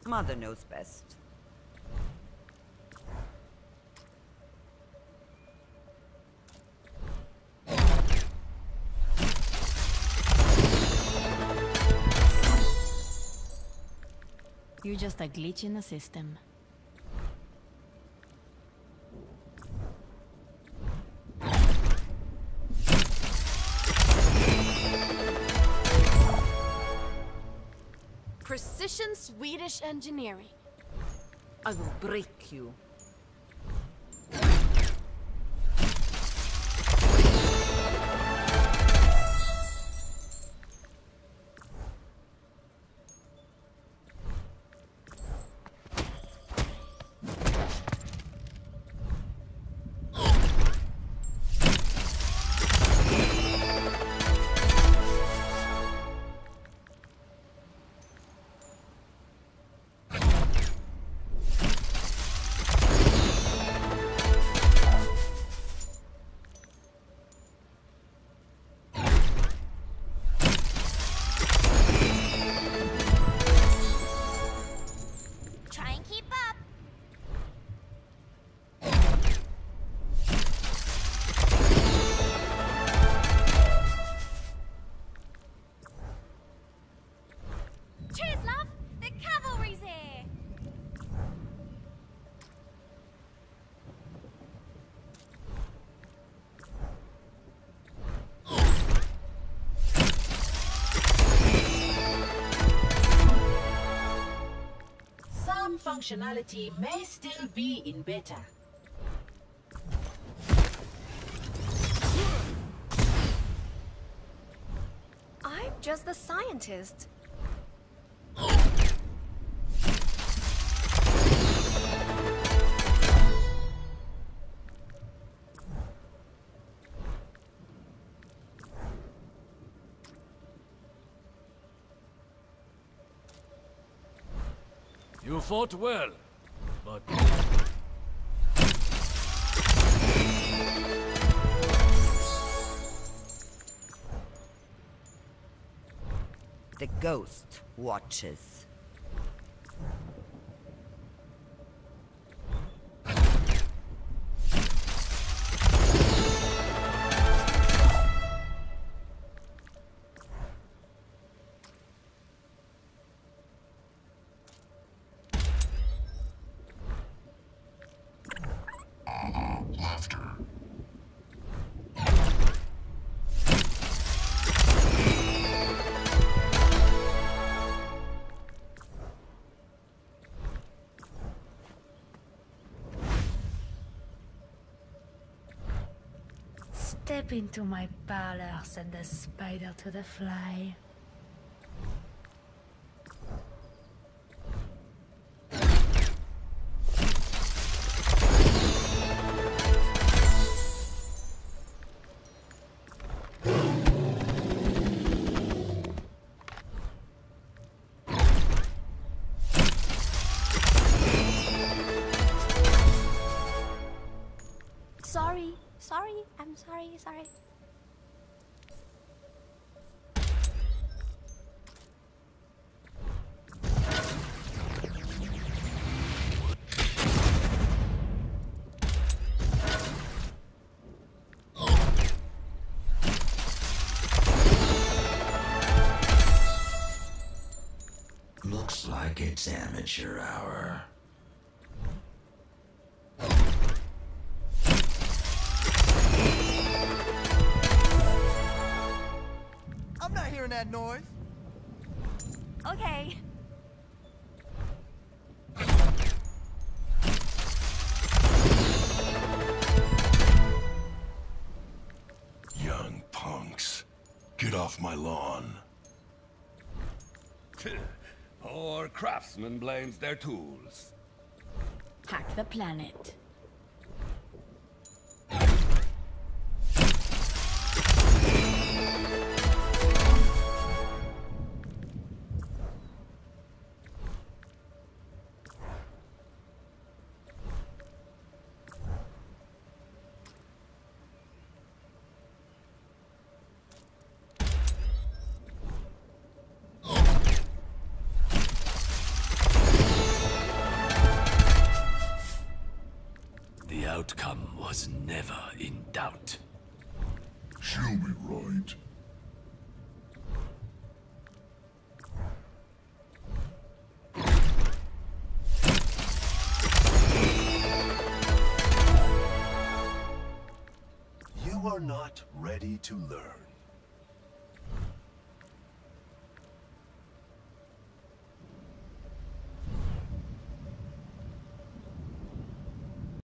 Mother knows best. You're just a glitch in the system. Precision Swedish engineering. I will break you. Functionality may still be in beta. I'm just a scientist. You fought well, but... The ghost watches. Laughter. Step into my parlor, send the spider to the fly. Sorry. Looks like it's amateur hour. I'm not hearing that noise. Okay. Young punks. Get off my lawn. Poor craftsman blames their tools. Hack the planet. outcome was never in doubt. She'll be right. You are not ready to learn.